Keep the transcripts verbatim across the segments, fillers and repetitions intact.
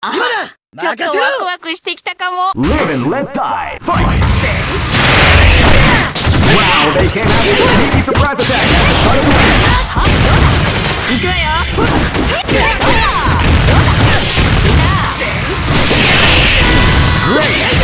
あ、ちょっとワクワクしてきたかも。 Live and let die. Fight! Wow, they can't have this sneaky surprise attack. Cut it away. いくわよ。 Great!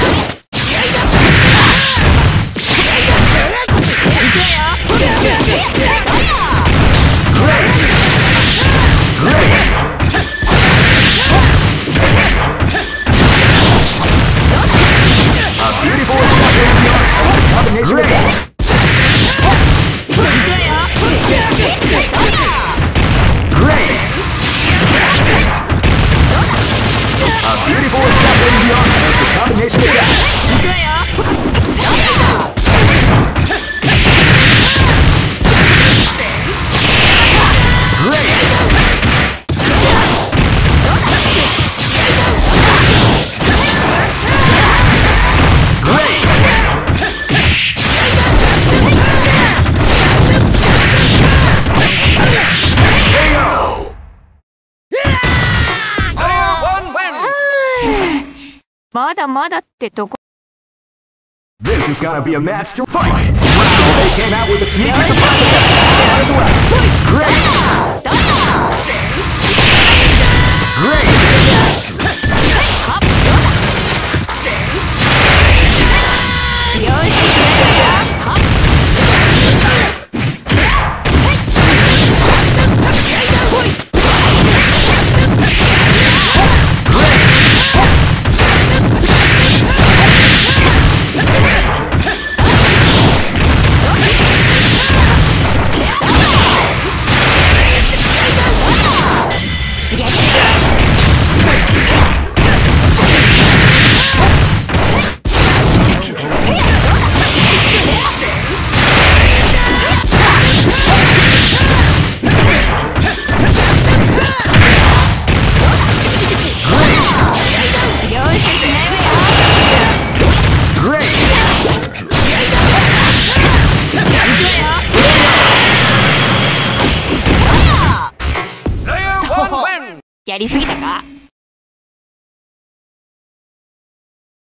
まだまだってとこ。 This is gonna be a match to fight! Wow, they came out with a sneaky surprise attack! Great! Great! やりすぎたか？